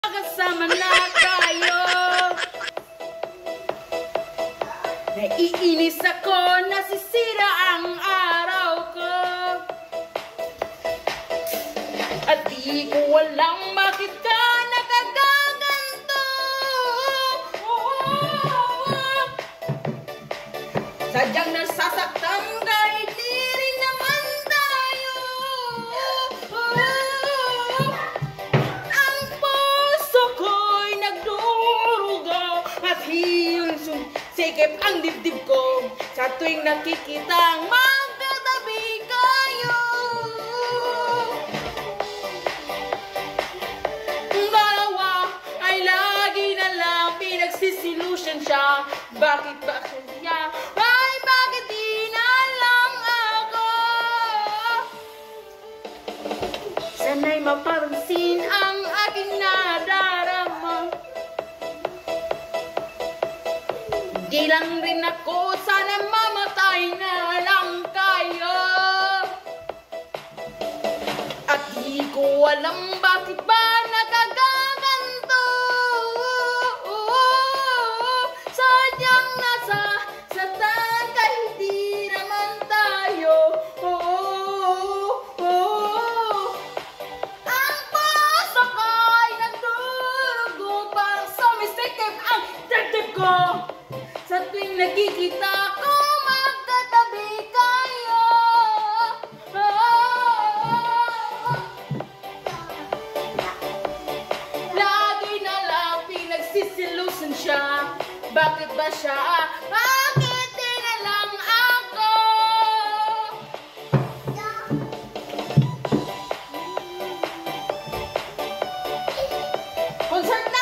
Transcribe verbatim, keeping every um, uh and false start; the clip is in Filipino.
Kasama na tayo. Naiinis ako, nasisira ang araw ko. At di ko alam bakit ka nakagaganto. Sadyang nasasaktan kahit di rin naman tayo. Ang puso ko'y nagdurugo at hiyong sikip ang dibdib ko sa tuwing nakikita ang magkatabi kayo. Dalawa ay lagi na lang pinagsisilusyon siya. Bakit ba kaya? Ay bakit di na lang ako? Sana'y mapapansin ang aking nadarama. Di lang rin ako, sana mamatay na lang kayo. At di ko alam bakit ba nagagaganto. Sadyang nasa satan kahit di naman tayo. Ang puso ko'y nagdurugo, parang sumisikip ang dibdib ko sa tuwing nakikita ko magkatabi kayo. Lagi na lang pinagsisilusan siya. Bakit ba siya? Bakit di na lang ako? Concert na!